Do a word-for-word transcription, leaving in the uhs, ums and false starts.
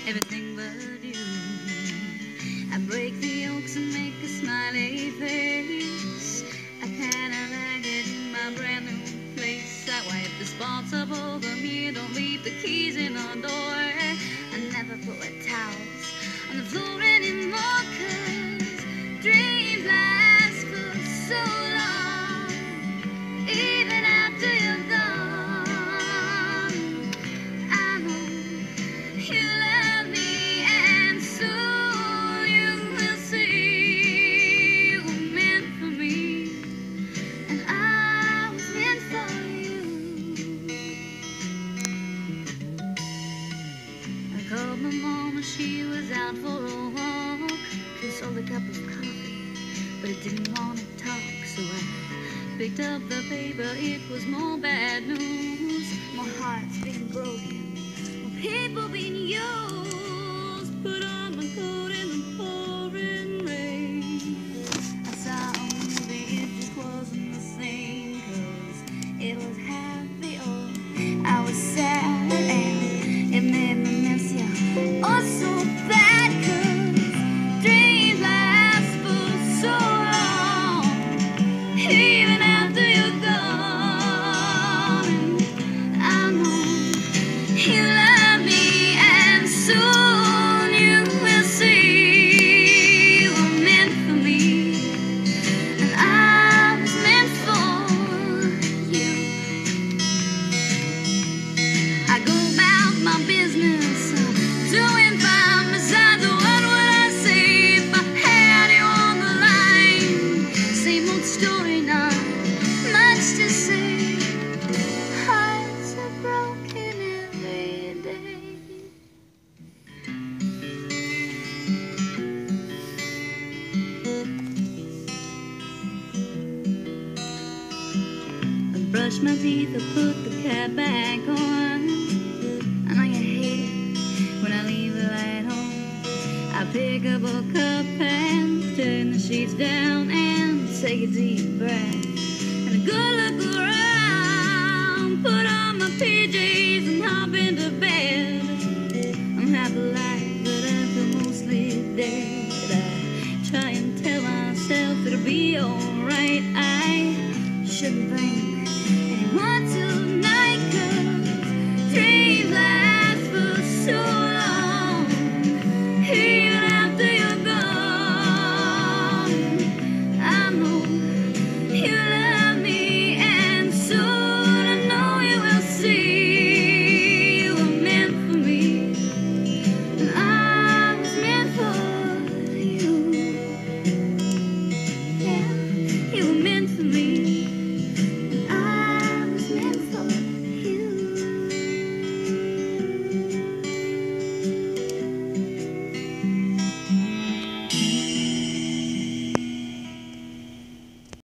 everything but you. I break the yolks and make a smiley face. I kinda like it in my brand new place. I wipe the spots up over me, don't leave the keys in the door. I never put wet towels on the floor anymore, 'cause dreams last for so long, even after you're gone. I know you love me, and soon you will see you were meant for me, and I was meant for you. I called my mom and she was out for a walk. She sold a cup of coffee, but it didn't want to talk, so I picked up the paper. It was more bad news, more hearts being broken, more people being used. Put on my coat in the pouring rain. I saw a movie, it just wasn't the same, 'cause it was happy or I was sad, and it made me miss you oh so bad, 'cause dreams last for so long, even after you're gone. And I know you love me, and soon you will see you were meant for me, and I was meant for you. I go about my business, doing fine. Besides, what would I say if I had you on the line? Same old story, not much to say. Hearts are broken every day. I brush my teeth, I put the cat back on. I know you hate it when I leave the light on. I pick up a cup and turn the sheets down and take a deep breath and a good look around. Put on my P Js and hop into bed.